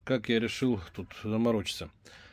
как я решил тут заморочиться.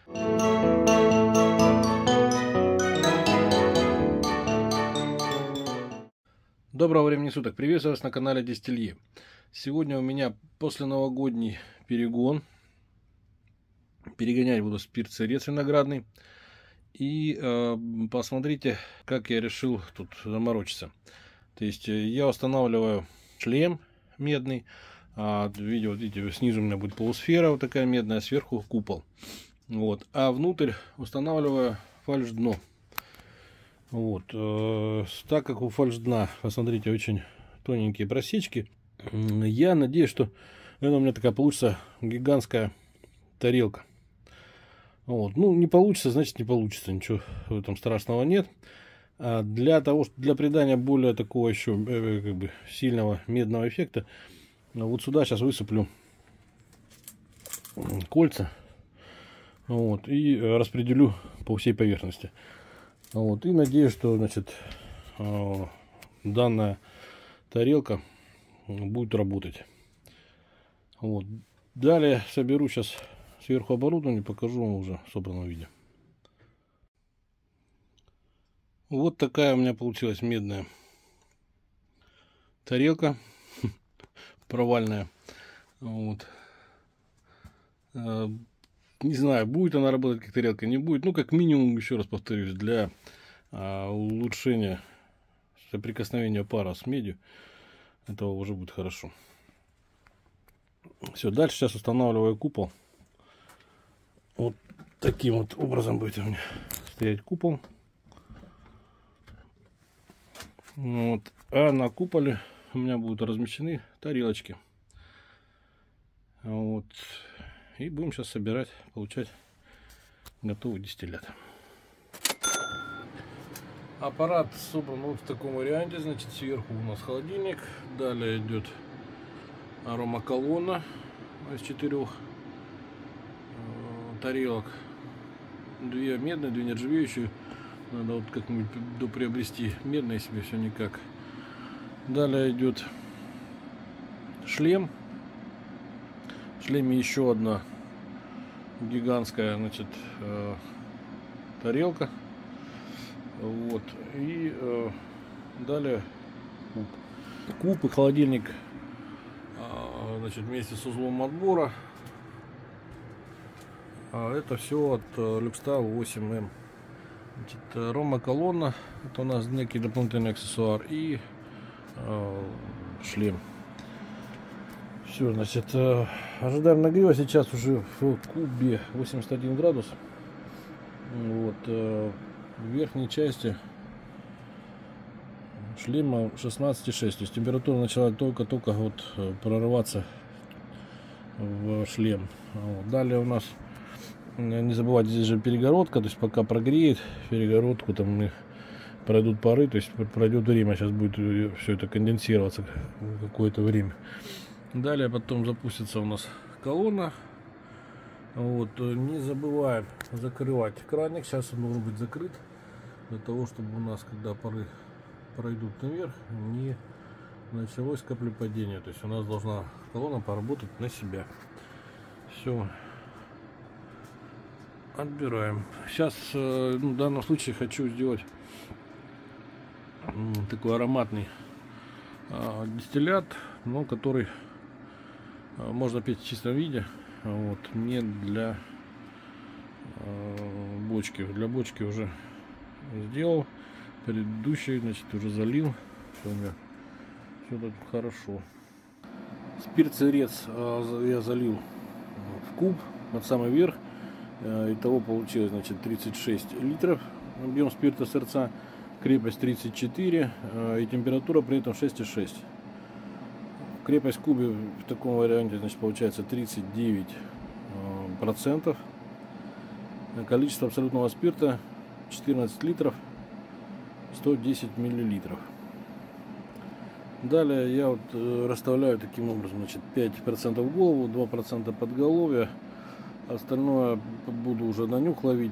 Доброго времени суток, приветствую вас на канале Дистилье. Сегодня у меня посленовогодний перегон. Перегонять буду спирт-сырец виноградный. И посмотрите, как я решил тут заморочиться. То есть я устанавливаю шлем медный. Видео, вот видите, снизу у меня будет полусфера вот такая медная, сверху купол. Вот. А внутрь устанавливаю фальш-дно. Вот. Так как у фальш-дна, посмотрите, очень тоненькие просечки, я надеюсь, что это у меня такая получится гигантская тарелка. Вот. Ну, не получится, значит не получится. Ничего в этом страшного нет. Для придания более такого еще как бы сильного медного эффекта, вот сюда сейчас высыплю кольца, вот, и распределю по всей поверхности. Вот, и надеюсь, что, значит, данная тарелка будет работать. Вот. Далее соберу сейчас сверху оборудование, покажу вам уже в собранном виде. Вот такая у меня получилась медная тарелка провальная. Вот. Не знаю, будет она работать как тарелка, не будет. Ну, как минимум, еще раз повторюсь, для улучшения соприкосновения пара с медью, этого уже будет хорошо. Все, дальше сейчас устанавливаю купол. Вот таким вот образом будет у меня стоять купол. Вот. А на куполе у меня будут размещены тарелочки. Вот. И будем сейчас собирать, получать готовый дистиллят. Аппарат собран вот в таком варианте. Значит, сверху у нас холодильник. Далее идет аромаколонна из 4 тарелок. 2 медные, 2 нержавеющие. Надо вот как-нибудь доприобрести медные себе, все никак. Далее идет шлем. В шлеме еще одна гигантская, значит, тарелка. Вот. И далее куб и холодильник, значит, вместе с узлом отбора. Это все от Люкстал 8М. Значит, аромаколонна, это у нас некий дополнительный аксессуар, и шлем. Все, значит, ожидаем нагрева. Сейчас уже в кубе 81 градус. Вот, в верхней части шлема 16,6. То есть температура начала только-только вот прорываться в шлем. Вот. Далее у нас, не забывайте, здесь же перегородка, то есть пока прогреет перегородку, там пройдут пары, то есть пройдет время, сейчас будет все это конденсироваться какое-то время. Далее потом запустится у нас колонна. Вот. Не забываем закрывать краник. Сейчас он должен быть закрыт, для того, чтобы у нас, когда пары пройдут наверх, не началось каплепадение. То есть у нас должна колонна поработать на себя. Все. Отбираем. Сейчас в данном случае хочу сделать такой ароматный дистиллят, но который можно пить в чистом виде. Вот, не для бочки. Для бочки уже сделал. Предыдущий, значит, уже залил. Все тут хорошо. Спирт-сырец я залил в куб под самый верх. Итого получилось, значит, 36 литров объем спирта сырца, крепость 34 и температура при этом 6,6. Крепость в кубе в таком варианте, значит, получается 39%. Количество абсолютного спирта 14 литров 110 миллилитров. Далее я вот расставляю таким образом, значит, 5% голову, 2% подголовья. Остальное буду уже на нюх ловить.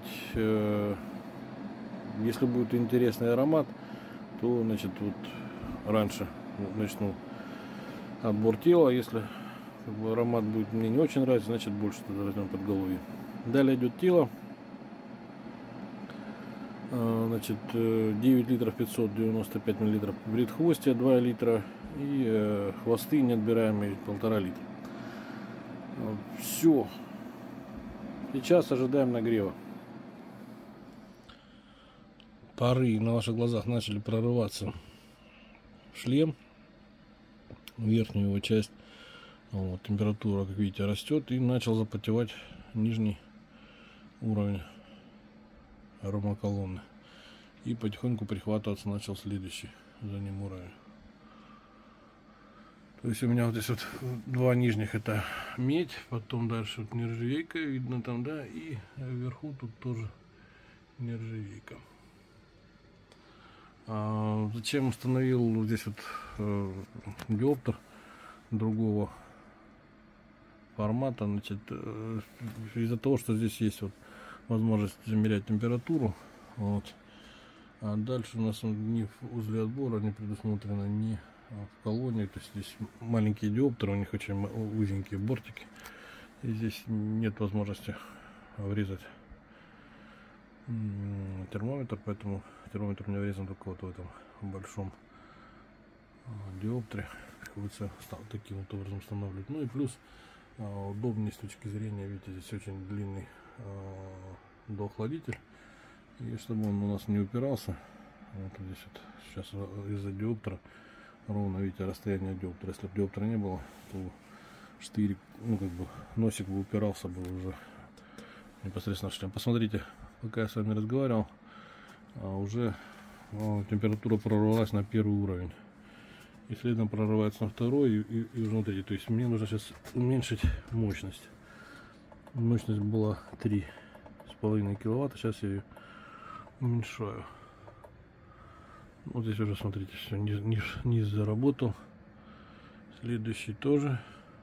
Если будет интересный аромат, то, значит, вот раньше начну отбор тела. Если Как бы аромат будет мне не очень нравится, значит больше тогда возьмем подголовье. Далее идет тело. Значит, 9 литров 595 миллилитров предхвостья, 2 литра и хвосты неотбираемые 1,5 литра. Все. Сейчас ожидаем нагрева. Пары на ваших глазах начали прорываться в шлем, в верхнюю его часть. Вот, температура, как видите, растет, и начал запотевать нижний уровень аромаколонны. И потихоньку прихватываться начал следующий за ним уровень. То есть у меня вот здесь вот два нижних — это медь, потом дальше вот нержавейка, видно там, да, и вверху тут тоже нержавейка. Зачем установил здесь вот диоптер другого формата? Значит, из-за того, что здесь есть вот возможность замерять температуру, вот. А дальше у нас ни в узле отбора не предусмотрено, ни в колонии. То есть здесь маленькие диоптеры, у них очень узенькие бортики, и здесь нет возможности врезать термометр, поэтому термометр у меня врезан только вот в этом большом диоптере. Приходится таким вот образом устанавливать. Ну и плюс удобнее с точки зрения, видите, здесь очень длинный доохладитель, и чтобы он у нас не упирался, вот здесь вот сейчас из-за диоптера ровно, видите, расстояние диоптера. Если бы диоптера не было, то штырь, ну как бы носик бы упирался бы уже непосредственно в шлем. Посмотрите, пока я с вами разговаривал, уже температура прорвалась на первый уровень, и следом прорывается на второй, и уже вот эти. То есть мне нужно сейчас уменьшить мощность. Мощность была 3,5 киловатта, сейчас я ее уменьшаю. Вот здесь уже, смотрите, все, низ заработал. Следующий тоже.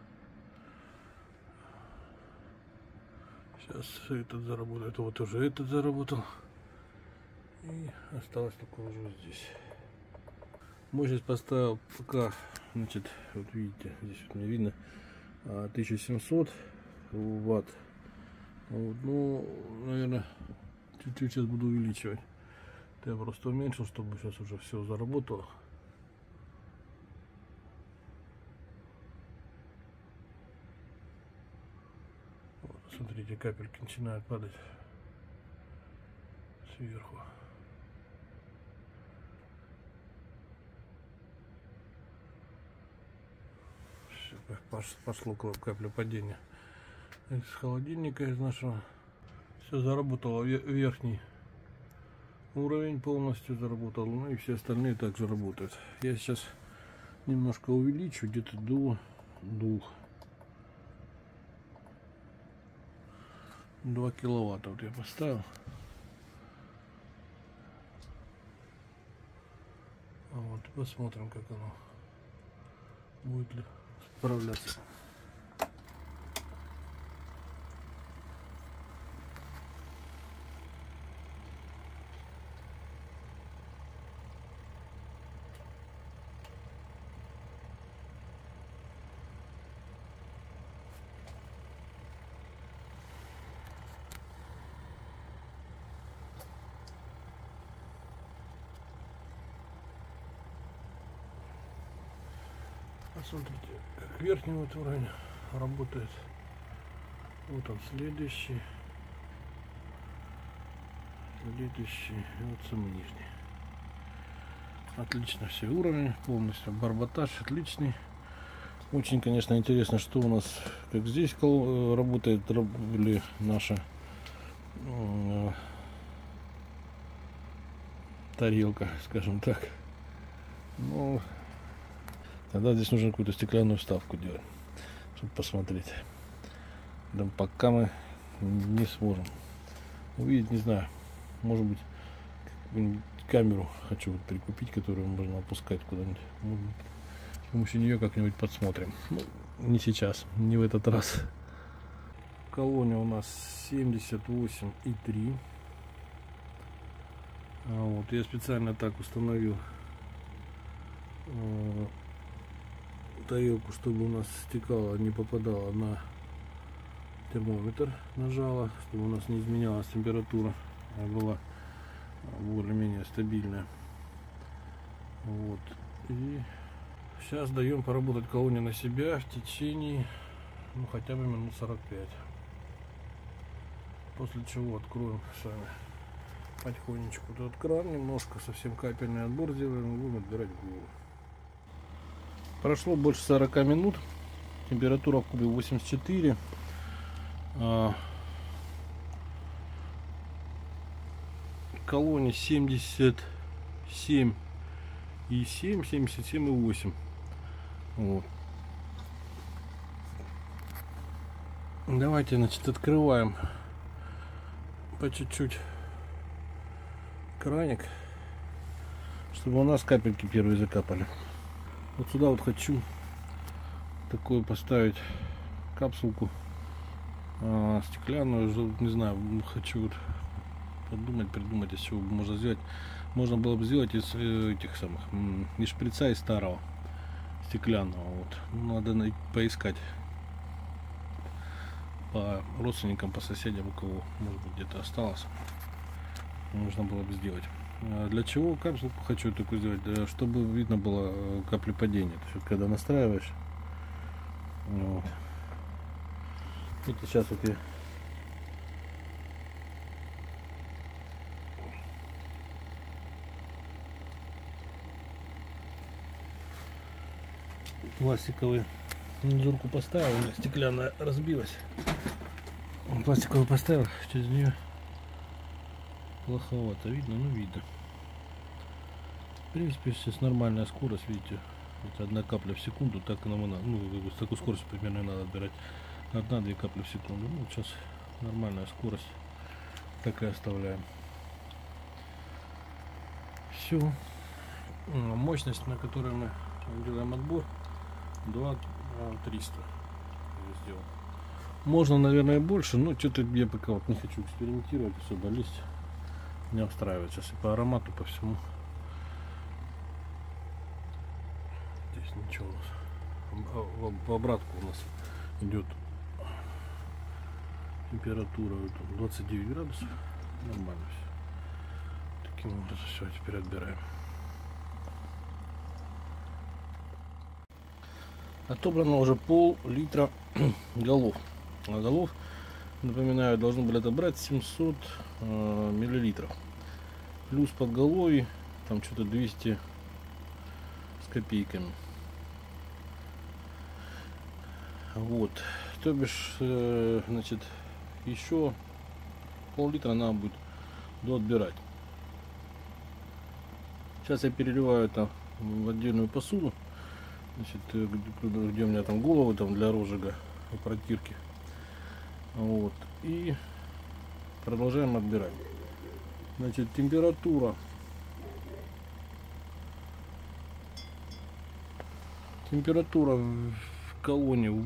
Сейчас этот заработает, вот уже этот заработал. И осталось только уже вот здесь. Мощность поставил пока, значит, вот видите, здесь вот мне видно 1700 ватт. Вот, ну, наверное, чуть-чуть сейчас буду увеличивать. Я просто уменьшил, чтобы сейчас уже все заработало. Вот, смотрите, капельки начинают падать сверху. Все, пошло капля падения из холодильника, из нашего. Все заработало, верхний уровень полностью заработал, ну и все остальные также работают. Я сейчас немножко увеличу, где-то до 2 киловатта вот я поставил. Вот, посмотрим, как оно будет ли справляться. Посмотрите, как верхний вот уровень работает. Вот он следующий, и вот самый нижний. Отлично все уровни, полностью барботаж отличный. Очень, конечно, интересно, что у нас, как здесь работает ли наша тарелка, скажем так. Ну, тогда здесь нужно какую-то стеклянную вставку делать, чтобы посмотреть. Да пока мы не сможем увидеть, не знаю, может быть, камеру хочу вот прикупить, которую можно опускать куда-нибудь. С помощью нее как-нибудь подсмотрим. Ну, не сейчас, не в этот раз. Колония у нас 78,3. Вот, я специально так установил тарелку, чтобы у нас стекало, не попадало на термометр, нажала, чтобы у нас не изменялась температура, а была более-менее стабильная. Вот. И сейчас даем поработать колонию на себя в течение хотя бы минут 45. После чего откроем с вами потихонечку этот кран, немножко совсем капельный отбор сделаем и будем отбирать голову. Прошло больше 40 минут, температура в кубе 84, колония 77,7, 77,8. Вот. Давайте, значит, открываем по чуть-чуть краник, чтобы у нас капельки первые закапали. Вот сюда вот хочу такую поставить капсулку стеклянную, не знаю, хочу вот придумать, из чего можно сделать. Можно было бы сделать из этих самых, из шприца, из старого стеклянного. Вот. Надо поискать по родственникам, по соседям, у кого, может быть, где-то осталось. Можно было бы сделать. Для чего капсулку хочу такую сделать? Чтобы видно было капли падения. То есть, когда настраиваешь. Вот. Это сейчас вот я пластиковую мензурку поставил, у меня стеклянная разбилась. Пластиковую поставил, через нее плоховато видно, но видно. В принципе, сейчас нормальная скорость, видите, это 1 капля в секунду, так нам и надо, с такой скоростью примерно надо отбирать 1-2 капли в секунду. Ну, сейчас нормальная скорость, так и оставляем. Все. Мощность, на которой мы делаем отбор, 2300 сделал. Можно, наверное, больше, но что-то я пока вот не хочу экспериментировать, особо лезть, не устраивает. Сейчас и по аромату, по всему. Здесь ничего у нас. В обратку у нас идет температура 29 градусов. Нормально все. Таким образом все, теперь отбираем. Отобрано уже пол-литра голов. А голов, напоминаю, должны были отобрать 700 миллилитров. Плюс подголовье, там что-то 200 с копейками. Вот. То бишь, значит, еще пол-литра надо будет доотбирать. Сейчас я переливаю это в отдельную посуду. Значит, где у меня там головы там для розжига и протирки. Вот. И продолжаем отбирать. Значит, температура в колонии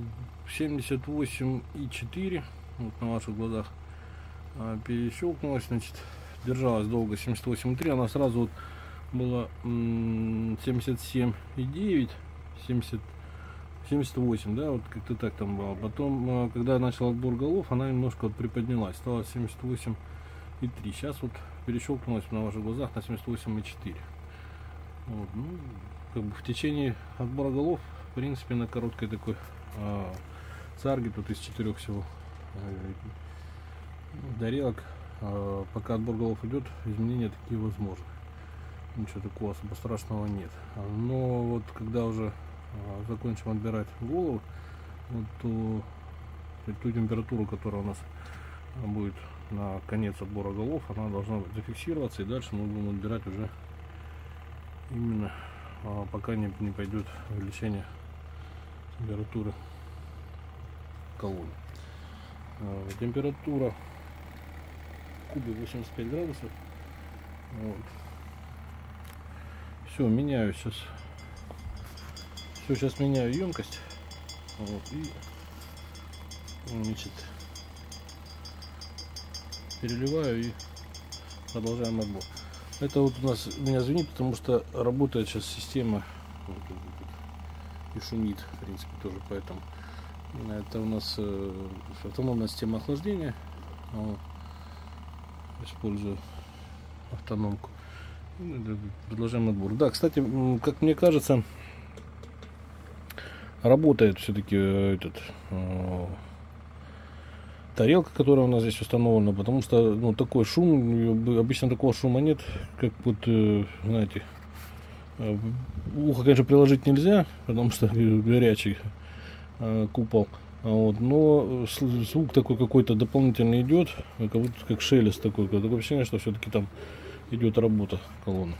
78,4, вот на ваших глазах перещелкнулась, значит, держалась долго 78,3, она сразу вот была 77,9, 78, да, вот как-то так там было. Потом, когда я начал отбор голов, она немножко вот приподнялась, стала 78,3. Сейчас вот перещелкнулась на ваших глазах на 78,4. Вот, ну, как бы в течение отбора голов, в принципе, на короткой такой царге, тут из 4 всего тарелок, пока отбор голов идет, изменения такие возможны. Ничего такого особо страшного нет. Но вот когда уже закончим отбирать голову, вот, то ту температуру, которая у нас будет на конец отбора голов, она должна зафиксироваться, и дальше мы будем отбирать уже именно пока не пойдет увеличение температуры колонии. Температура в кубе 85 градусов. Вот. Все, меняю сейчас. Все, сейчас меняю емкость. Вот, и, значит, переливаю и продолжаем отбор. Это вот у нас меня звенит, потому что работает сейчас система. Вот, и шумит, в принципе, тоже поэтому. Это у нас автономная система охлаждения. Вот. Использую автономку. Продолжаем отбор. Да, кстати, как мне кажется, работает все-таки тарелка, которая у нас здесь установлена, потому что, ну, такой шум, обычно такого шума нет, как вот, знаете, ухо, конечно, приложить нельзя, потому что горячий купол, вот, но звук такой какой-то дополнительный идет, как будто как шелест такой, такое ощущение, что все-таки там идет работа колонны.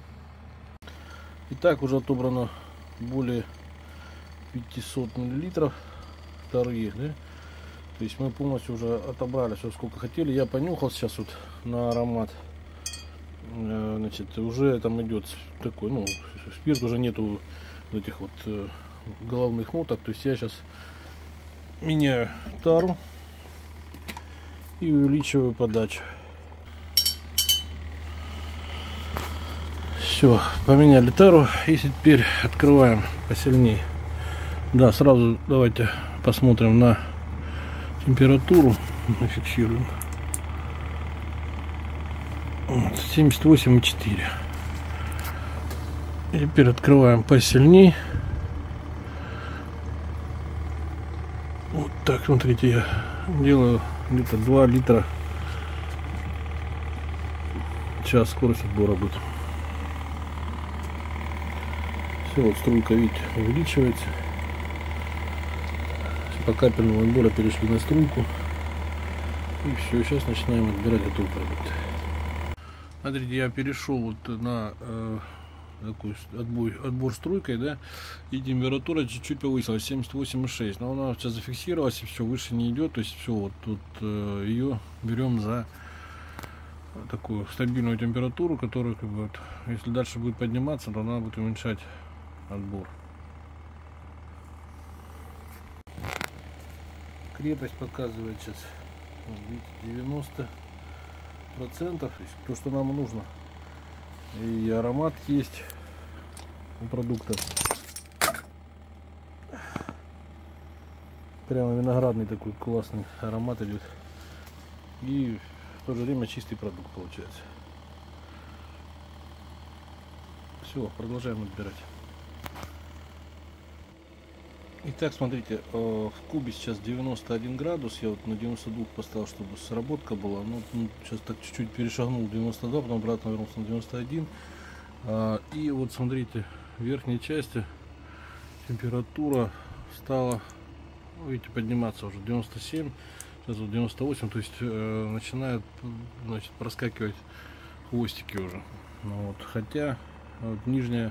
Итак, уже отобрано более 500 миллилитров, вторые, да? То есть мы полностью уже отобрали все, сколько хотели. Я понюхал сейчас вот на аромат. Значит, уже там идет такой, ну, спирт, уже нету этих вот головных ноток. То есть я сейчас меняю тару и увеличиваю подачу. Все, поменяли тару, и теперь открываем посильнее. Да, сразу давайте посмотрим на температуру, зафиксируем. 78,4. И теперь открываем посильней. Вот так, смотрите, я делаю где-то 2 литра в час, скорость отбора будет. Все, вот струйка, видите, увеличивается. По капельному отбора перешли на струйку. И все, сейчас начинаем отбирать готовый продукт. Смотрите, я перешел вот на такой отбор струйкой, да, и температура чуть-чуть повысилась, 78,6. Но она сейчас зафиксировалась, и все, выше не идет. То есть все, вот тут ее берем за такую стабильную температуру, которая, как бы, вот, если дальше будет подниматься, то она будет уменьшать отбор. Крепость показывает сейчас, видите, 90%, то есть то, что нам нужно. И аромат есть у продукта. Прямо виноградный такой классный аромат идет. И в то же время чистый продукт получается. Все, продолжаем отбирать. Итак, смотрите, в кубе сейчас 91 градус, я вот на 92 поставил, чтобы сработка была, но сейчас так чуть-чуть перешагнул 92, потом обратно вернулся на 91. И вот смотрите, в верхней части температура стала, видите, подниматься уже 97, сейчас вот 98, то есть начинают, значит, проскакивать хвостики уже. Вот, хотя вот, нижний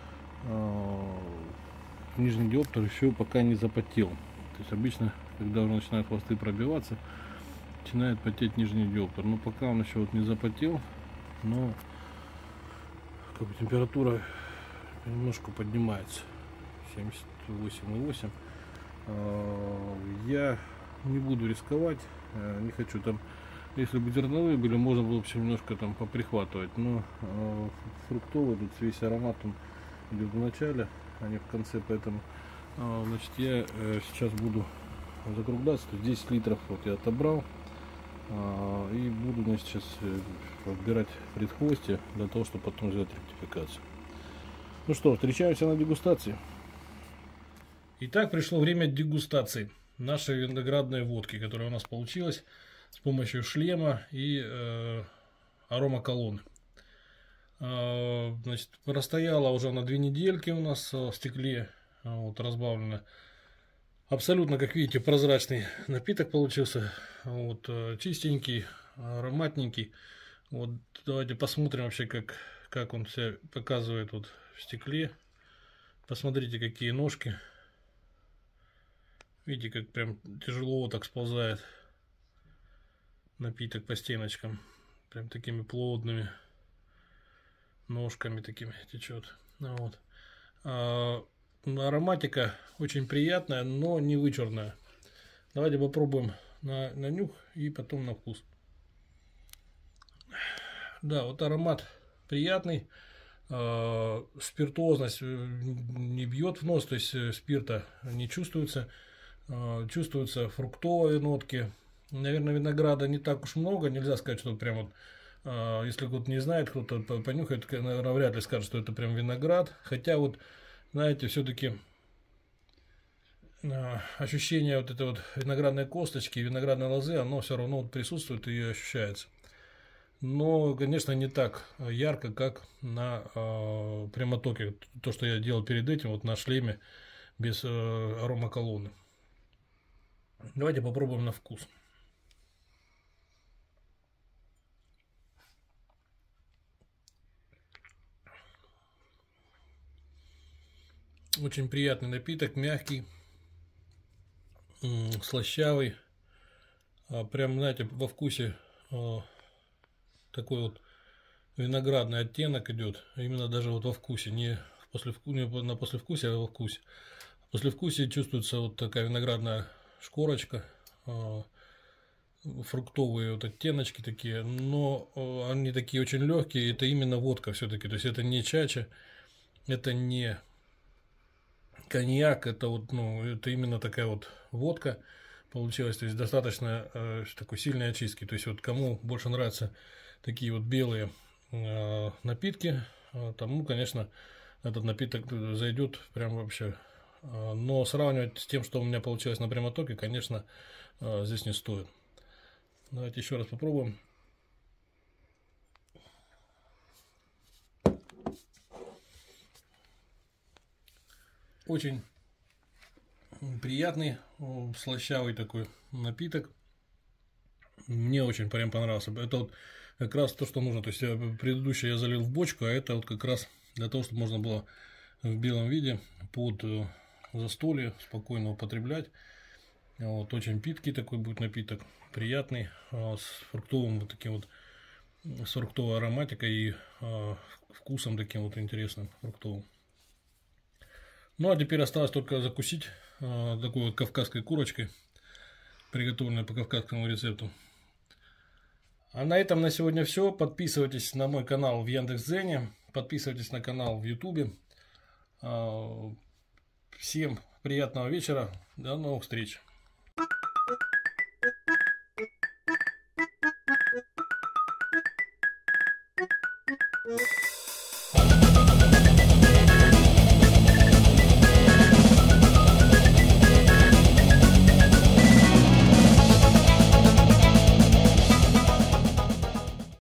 диоптер еще пока не запотел. То есть обычно, когда уже начинают хвосты пробиваться, начинает потеть нижний диоптер. Но пока он еще вот не запотел, но как бы температура немножко поднимается. 78,8. Я не буду рисковать, не хочу там, если бы зерновые были, можно было вообще немножко там поприхватывать, но фруктовый тут весь аромат он идет в начале, а не в конце, поэтому значит, я сейчас буду закругляться. То есть 10 литров вот я отобрал, и буду, значит, сейчас отбирать предхвостье для того, чтобы потом взять ректификацию. Ну что, встречаемся на дегустации. Итак, пришло время дегустации нашей виноградной водки, которая у нас получилась с помощью шлема и аромаколонны. Значит, простояла уже на 2 недельки у нас в стекле, вот, разбавлена. Абсолютно, как видите, прозрачный напиток получился, вот, чистенький, ароматненький. Вот, давайте посмотрим вообще, как он себя показывает вот в стекле. Посмотрите, какие ножки. Видите, как прям тяжело так сползает напиток по стеночкам, прям такими плотными ножками такими течет. Вот. Ароматика очень приятная, но не вычурная. Давайте попробуем на нюх и потом на вкус. Да, вот аромат приятный, спиртозность не бьет в нос, то есть спирта не чувствуется. Чувствуются фруктовые нотки. Наверное, винограда не так уж много. Нельзя сказать, что прям вот, если кто-то не знает, кто-то понюхает, наверное, вряд ли скажет, что это прям виноград. Хотя вот, знаете, все-таки ощущение вот этой вот виноградной косточки, виноградной лозы, оно все равно вот присутствует и ощущается. Но, конечно, не так ярко, как на прямотоке. То, что я делал перед этим, вот на шлеме без аромаколоны. Давайте попробуем на вкус. Очень приятный напиток, мягкий, слащавый. Прям, знаете, во вкусе такой вот виноградный оттенок идет. Именно даже вот во вкусе, не на послевкусие, а во вкусе. В послевкусии чувствуется вот такая виноградная шкорочка, фруктовые вот оттеночки такие, но они такие очень легкие. Это именно водка все-таки, то есть это не чача, это не коньяк, это вот, ну, это именно такая вот водка получилась, то есть достаточно такой сильной очистки. То есть вот кому больше нравятся такие вот белые напитки, тому, конечно, этот напиток зайдет прям вообще. Но сравнивать с тем, что у меня получилось на прямотоке, конечно, здесь не стоит. Давайте еще раз попробуем. Очень приятный, слащавый такой напиток. Мне очень прям понравился. Это вот как раз то, что нужно. То есть предыдущий я залил в бочку, а это вот как раз для того, чтобы можно было в белом виде под застолье спокойно употреблять. Вот, очень питкий такой будет напиток, приятный, с фруктовым вот таким вот, с фруктовой ароматикой и вкусом таким вот интересным фруктовым. Ну а теперь осталось только закусить такой вот кавказской курочкой, приготовленной по кавказскому рецепту. А на этом на сегодня все. Подписывайтесь на мой канал в Яндекс.Дзене, подписывайтесь на канал в Ютубе. Всем приятного вечера, до новых встреч.